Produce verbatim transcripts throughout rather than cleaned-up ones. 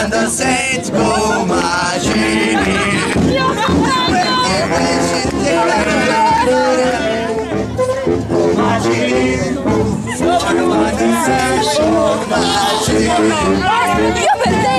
quando senti comagini io per te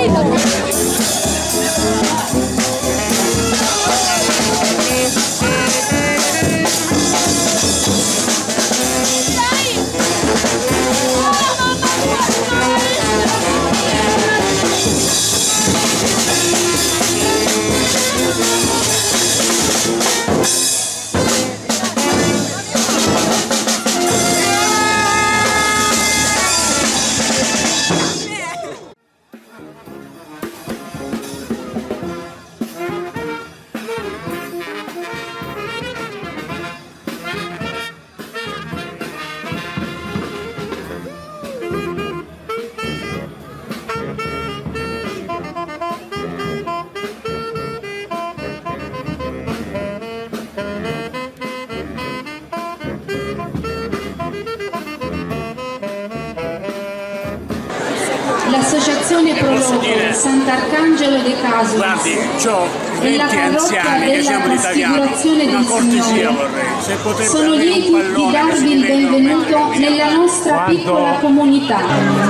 L'associazione Proloco Sant'Arcangelo de Caso Guardi, c'ho e la venti anziani che della siamo italiani, trasfigurazione una del cortesia Signore vorrei, se potrebbe sono avere lieti un di pallone che darvi si il vedono benvenuto mentre nella nostra Quando... piccola comunità.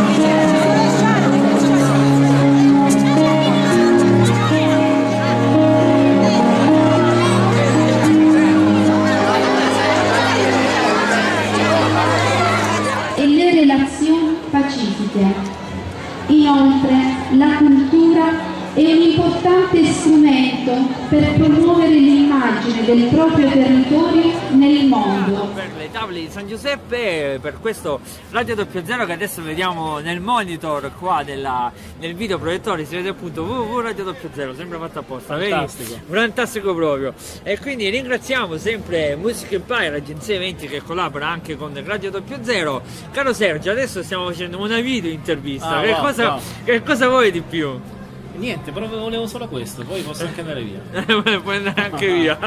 E le relazioni pacifiche. Inoltre, la cultura è un importante strumento per promuovere l'immagine del proprio territorio nel mondo. Per le tavole di San Giuseppe, per questo Radio doppio zero che adesso vediamo nel monitor qua della, nel video proiettore, si vede appunto w w w punto radio doppio zero, sempre fatto apposta, fantastico. Vedi? Fantastico proprio. E quindi ringraziamo sempre Music Empire, agenzia eventi che collabora anche con Radio doppio zero. Caro Sergio, adesso stiamo facendo una video intervista, Ah, che, wow, cosa, wow. che cosa vuoi di più? Niente, proprio volevo solo questo, poi posso anche andare via. Puoi andare anche via.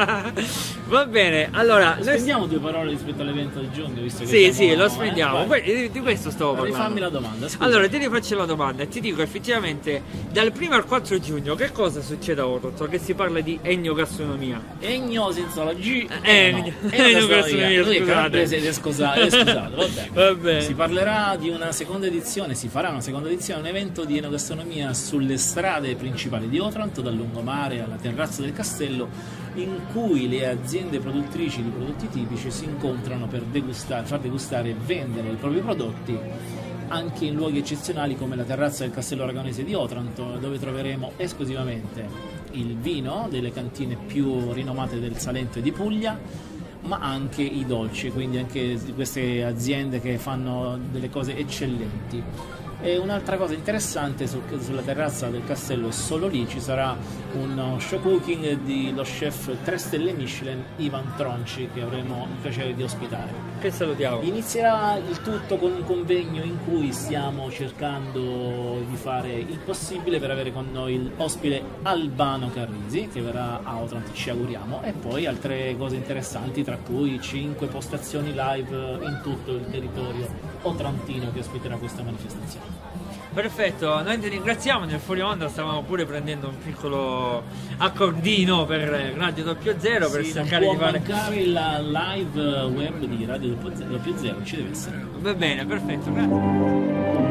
Va bene, allora noi Spendiamo due parole rispetto all'evento di giugno, visto che sì, siamo, sì, lo eh, spendiamo. vai. Di, di questo stavo parlando. Rifammi la domanda, scusa. Allora, ti rifaccio la domanda e ti dico effettivamente dal primo al quattro giugno che cosa succede a Otranto? Che si parla di enogastronomia. Egno senza la G. Eh, no. no, Enogastronomia, scusate. scusate. È scusato, è scusato, va bene. Va bene. Si parlerà di una seconda edizione, si farà una seconda edizione, un evento di enogastronomia sulle strade principali di Otranto, dal lungomare alla terrazza del castello, in cui le aziende produttrici di prodotti tipici si incontrano per degustare, far degustare e vendere i propri prodotti anche in luoghi eccezionali come la terrazza del Castello Aragonese di Otranto, dove troveremo esclusivamente il vino delle cantine più rinomate del Salento e di Puglia, ma anche i dolci, quindi anche di queste aziende che fanno delle cose eccellenti. E un'altra cosa interessante sul, sulla terrazza del castello, e solo lì, ci sarà uno show cooking dello chef tre stelle Michelin Ivan Tronci, che avremo il piacere di ospitare. Che salutiamo. Inizierà il tutto con un convegno in cui stiamo cercando di fare il possibile per avere con noi l'ospite Albano Carrisi, che verrà a Otranto, ci auguriamo, e poi altre cose interessanti, tra cui cinque postazioni live in tutto il territorio otrantino che ospiterà questa manifestazione. Perfetto, noi ti ringraziamo. Nel fuori onda stavamo pure prendendo un piccolo accordino per Radio doppio zero per sì, cercare non di può fare mancare la live web di Radio doppio zero, ci deve essere. Va bene, perfetto, grazie.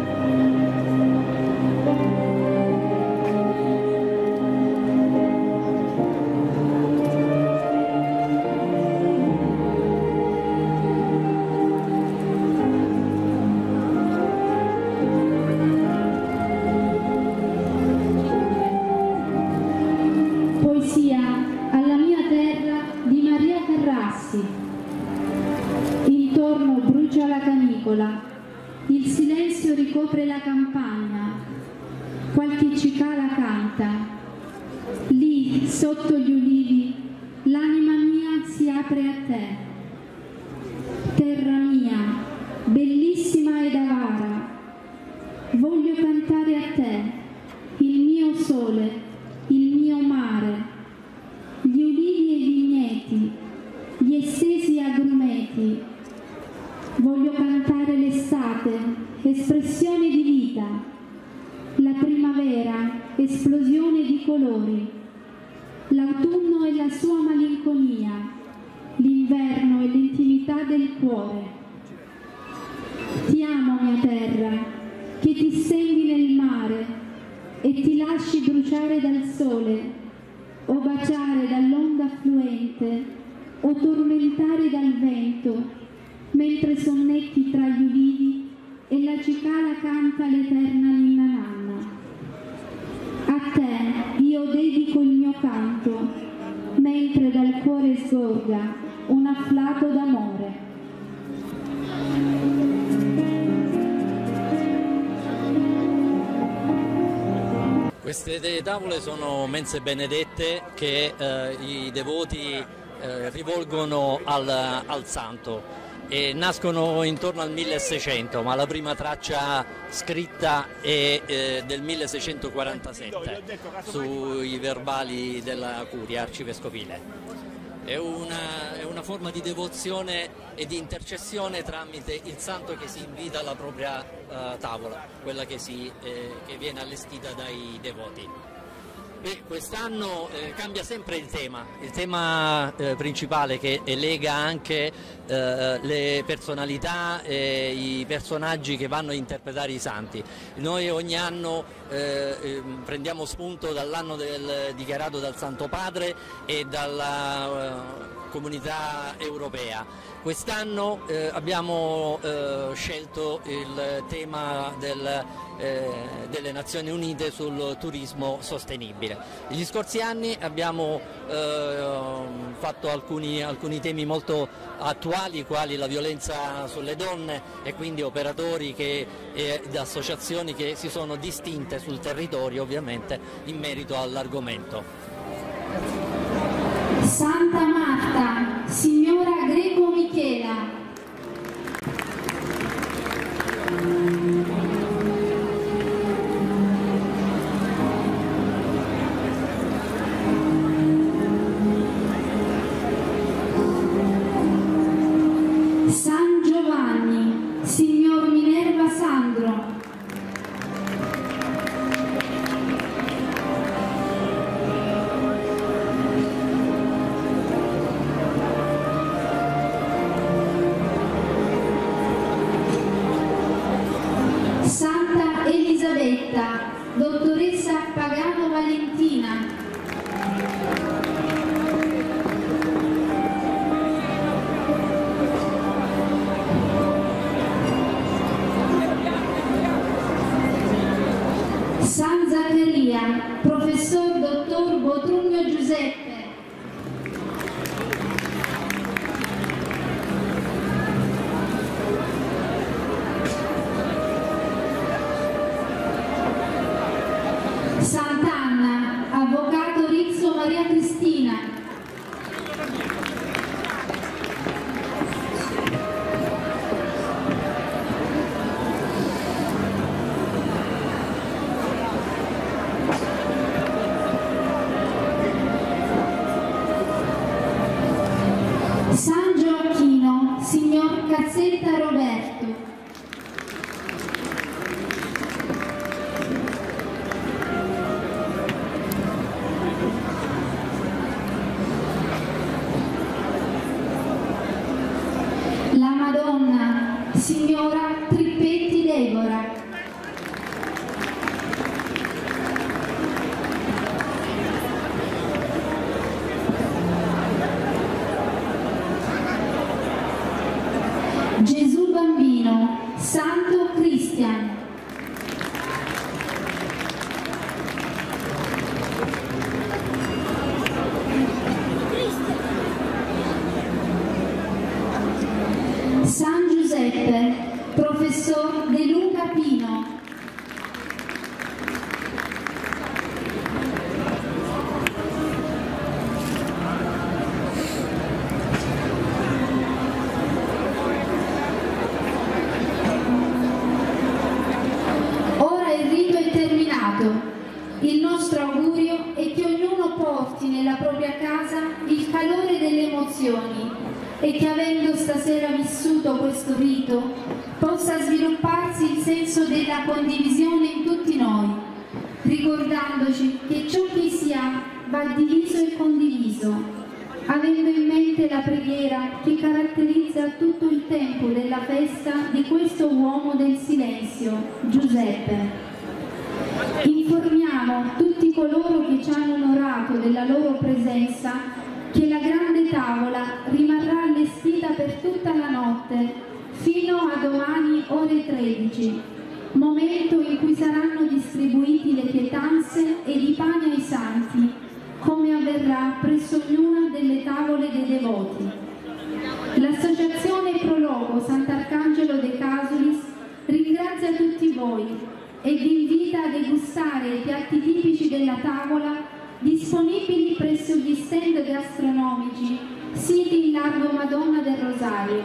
Poesia alla mia terra di Maria Carrassi. Intorno brucia la canicola, il silenzio ricopre la campagna, qualche cicala canta. Lì, sotto gli ulivi, l'anima mia si apre a te. Terra mia, bellissima ed avara, voglio cantare a te, il mio sole, il mio mare, gli ulivi e i vigneti, gli estesi agrumeti. Voglio cantare l'estate, espressione di vita, la primavera, colori, l'autunno e la sua malinconia, l'inverno e l'intimità del cuore. Ti amo, mia terra, che ti stendi nel mare e ti lasci bruciare dal sole, o baciare dall'onda affluente, o tormentare dal vento, mentre sonnecchi tra gli ulivi e la cicala canta l'eterna ninna nanna. A te io dedico il mio canto, mentre dal cuore sgorga un afflato d'amore. Queste tavole sono mense benedette che eh, i devoti eh, rivolgono al, al santo e nascono intorno al milleseicento, ma la prima traccia scritta è eh, del milleseicentoquarantasette sui verbali della curia arcivescovile. È una, è una forma di devozione e di intercessione tramite il santo che si invita alla propria uh, tavola, quella che, si, eh, che viene allestita dai devoti. E quest'anno eh, cambia sempre il tema, il tema eh, principale che lega anche eh, le personalità e i personaggi che vanno a interpretare i santi. Noi ogni anno eh, eh, prendiamo spunto dall'anno del, dichiarato dal Santo Padre e dalla eh, Comunità Europea. Quest'anno eh, abbiamo eh, scelto il tema del, eh, delle Nazioni Unite sul turismo sostenibile. Negli scorsi anni abbiamo eh, fatto alcuni, alcuni temi molto attuali, quali la violenza sulle donne, e quindi operatori che, e associazioni che si sono distinte sul territorio ovviamente in merito all'argomento. Santa Marta, Signora Greco Michela. San Giovanni, Signor Minerva Sandro. Santa Elisabetta, dottoressa Pagano Valentina. San Zaccaria, professor dottor Botrugno Giuseppe. Sant'Anna, avvocato Rizzo Maria Cristina. San Gioacchino, signor Cazzetta Roberto. La Madonna, signora Trippetti Deborah. Gesù Bambino, Santo Cristian. San Giuseppe, professor De Luca Pino. Ora il rito è terminato. Il nostro augurio è che ognuno porti nella propria casa il calore delle emozioni e che, avendo stasera vissuto questo rito, possa svilupparsi il senso della condivisione in tutti noi, ricordandoci che ciò che si va diviso e condiviso, avendo in mente la preghiera che caratterizza tutto il tempo della festa di questo uomo del silenzio, Giuseppe. Informiamo tutti coloro che ci hanno onorato della loro presenza che la grande tavola rimarrà allestita per tutta la notte, fino a domani ore tredici, momento in cui saranno distribuiti le pietanze ed i pani ai santi, come avverrà presso ognuna delle tavole dei devoti. L'Associazione Prologo Sant'Arcangelo De Casulis ringrazia tutti voi ed invita a degustare i piatti tipici della tavola disponibili presso gli stand gastronomici siti in largo Madonna del Rosario.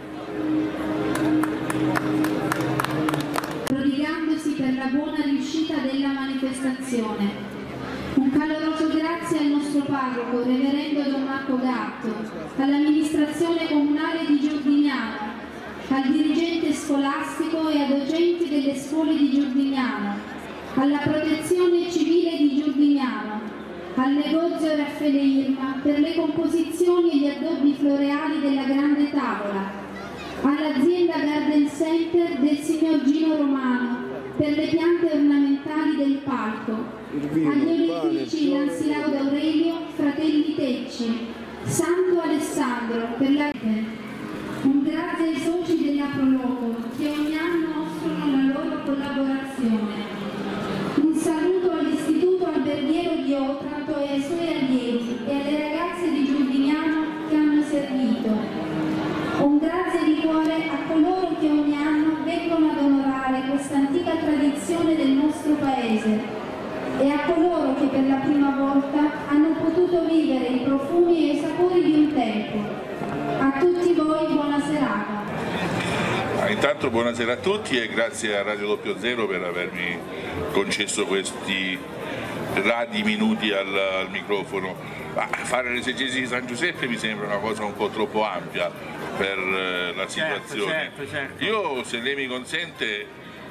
Prodigandosi per la buona riuscita della manifestazione. Un caloroso grazie al nostro parroco, reverendo Don Marco Gatto, all'amministrazione comunale di Giordignano, al dirigente scolastico e ai docenti delle scuole di Giordignano, alla protezione civile di Giordignano, al negozio Raffaele Irma per le composizioni e gli addobbi floreali della grande tavola, all'azienda Garden Center del signor Gino Romano per le piante ornamentali del palco, agli orefici Lansilao D'Aurelio, Fratelli Tecci, Santo Alessandro per la rete. Un grazie ai soci della Prologo che ogni anno offrono la loro collaborazione. Un saluto all'Istituto Alberghiero di Otranto e ai suoi allievi e alle ragazze di Giuliano che hanno servito. Un grazie di cuore a coloro che ogni anno vengono ad onorare questa antica tradizione del nostro paese e a coloro che per la prima volta hanno potuto vivere i profumi e i sapori di un tempo. A tutti voi buona serata. Ah, intanto buonasera a tutti e grazie a Radio Doppio Zero per avermi concesso questi radi minuti al, al microfono. Ma fare l'esegesi di San Giuseppe mi sembra una cosa un po' troppo ampia per eh, la situazione. Certo, certo, certo. Io, se lei mi consente,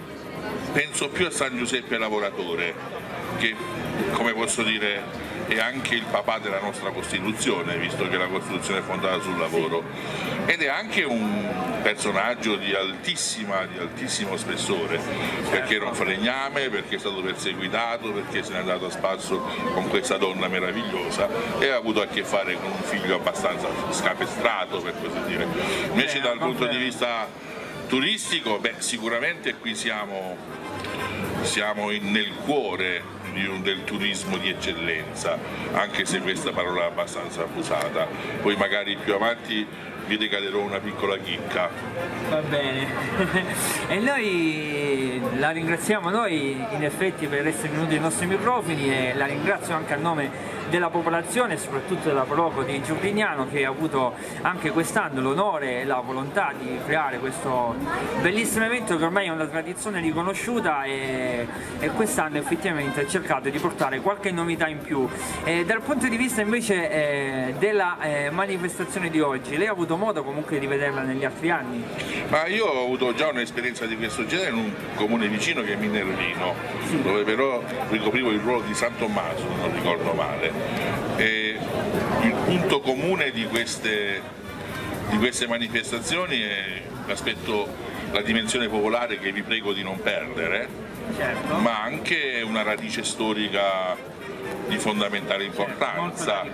penso più a San Giuseppe lavoratore, che, come posso dire, è anche il papà della nostra Costituzione, visto che la Costituzione è fondata sul lavoro, ed è anche un personaggio di, altissima, di altissimo spessore, perché era un falegname, perché è stato perseguitato, perché se n'è andato a spasso con questa donna meravigliosa e ha avuto a che fare con un figlio abbastanza scapestrato, per così dire. Invece dal punto di vista turistico, beh, sicuramente qui siamo, siamo in, nel cuore del turismo di eccellenza, anche se questa parola è abbastanza abusata. Poi magari più avanti vi regalerò una piccola chicca. Va bene. E noi la ringraziamo noi in effetti per essere venuti ai nostri microfoni e la ringrazio anche a nome della popolazione e soprattutto della Prologo di Giugliano, che ha avuto anche quest'anno l'onore e la volontà di creare questo bellissimo evento che ormai è una tradizione riconosciuta e, e quest'anno effettivamente ha cercato di portare qualche novità in più. E dal punto di vista invece eh, della eh, manifestazione di oggi, lei ha avuto modo comunque di vederla negli altri anni? Ma io ho avuto già un'esperienza di questo genere in un comune vicino che è Minervino, sì, dove però ricoprivo il ruolo di San Tommaso, non ricordo male. E il punto comune di queste, di queste manifestazioni è l'aspetto, la dimensione popolare che vi prego di non perdere, certo, ma anche una radice storica di fondamentale importanza.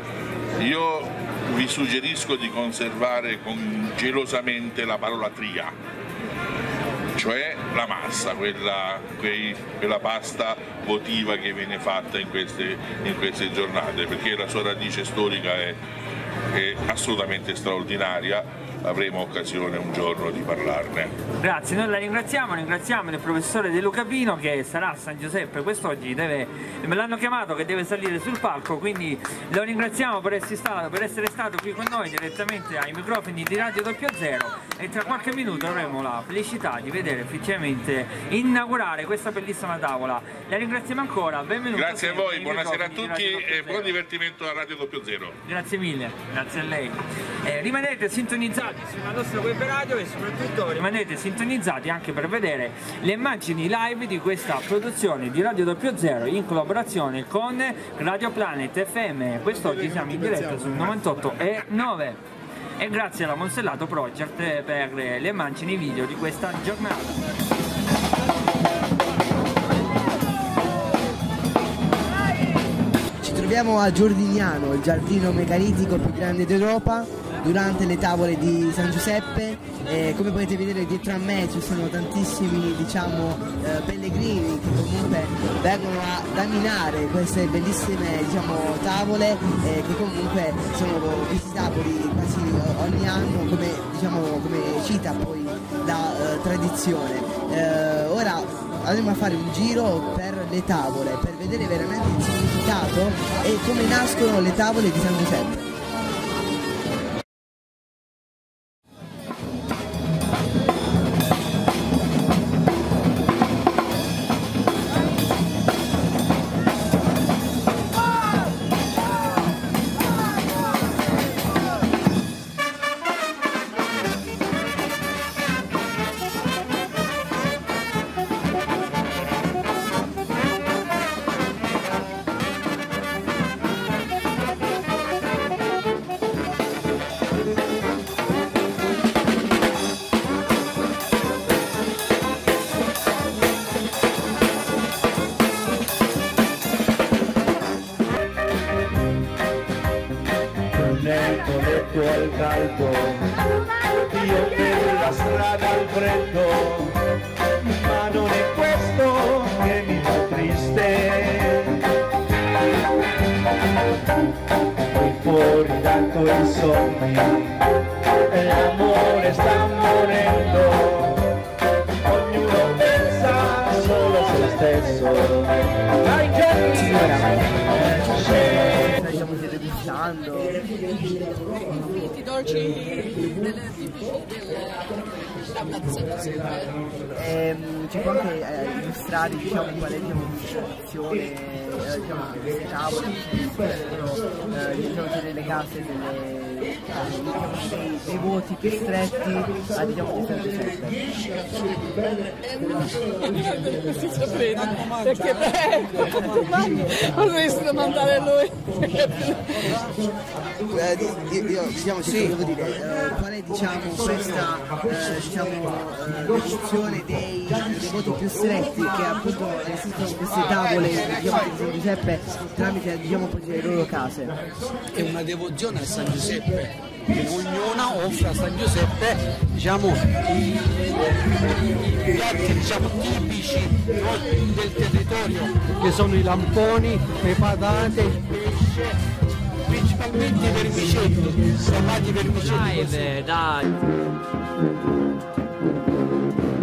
Io vi suggerisco di conservare con, gelosamente la parola tria, cioè la massa, quella, quei, quella pasta votiva che viene fatta in queste, in queste giornate, perché la sua radice storica è, è assolutamente straordinaria. Avremo occasione un giorno di parlarne. Grazie, noi la ringraziamo, ringraziamo il professore De Luca Pino che sarà a San Giuseppe quest'oggi, deve, me l'hanno chiamato che deve salire sul palco, quindi lo ringraziamo per essere, stato, per essere stato qui con noi direttamente ai microfoni di Radio Doppio Zero e tra qualche minuto avremo la felicità di vedere effettivamente inaugurare questa bellissima tavola. La ringraziamo ancora, benvenuto. Grazie a voi, buonasera a tutti e buon divertimento a Radio Doppio Zero. Grazie mille. Grazie. grazie a lei. Eh, rimanete sintonizzati sulla nostra web radio e soprattutto rimanete sintonizzati anche per vedere le immagini live di questa produzione di Radio Doppio Zero in collaborazione con Radio Planet F M. Quest'oggi siamo in diretta sul novantotto e nove e grazie alla Monstellato Project per le immagini video di questa giornata. Ci troviamo a Giordignano, il giardino megalitico più grande d'Europa, durante le tavole di San Giuseppe. Eh, come potete vedere dietro a me ci sono tantissimi, diciamo, eh, pellegrini che comunque vengono ad ammirare queste bellissime, diciamo, tavole eh, che comunque sono visitabili quasi ogni anno, come, diciamo, come cita poi la eh, tradizione. Eh, ora andremo a fare un giro per le tavole per vedere veramente il significato e come nascono le tavole di San Giuseppe. Al caldo, io per la strada al freddo, ma non è questo che mi fa triste. Qui fuori tanto i sogni, l'amore sta morendo, ognuno pensa solo a se stesso. Dai che Stiamo degustando i dolci delle tipici ehm, ci può anche eh, illustrare, diciamo, qual è, diciamo, l'istituzione eh, diciamo, di queste tavole, eh, diciamo, delle case delle, diciamo, dei, dei voti più stretti a, diciamo, di San Giuseppe. si sapete perché beh vorresti mandare lui. Eh, io, io diciamo, sì. Devo dire, eh, qual è, diciamo, questa eh, diciamo, eh, devozione dei, dei voti più stretti che appunto esistono queste tavole, diciamo, di San Giuseppe tramite, diciamo, le loro case? È una devozione a San Giuseppe, ognuna offre a San Giuseppe, diciamo, i, i piatti, diciamo, tipici del territorio, che sono i lamponi, le patate, il pesce, principalmente i vermicelli, salati vermicelli. Dai, dai.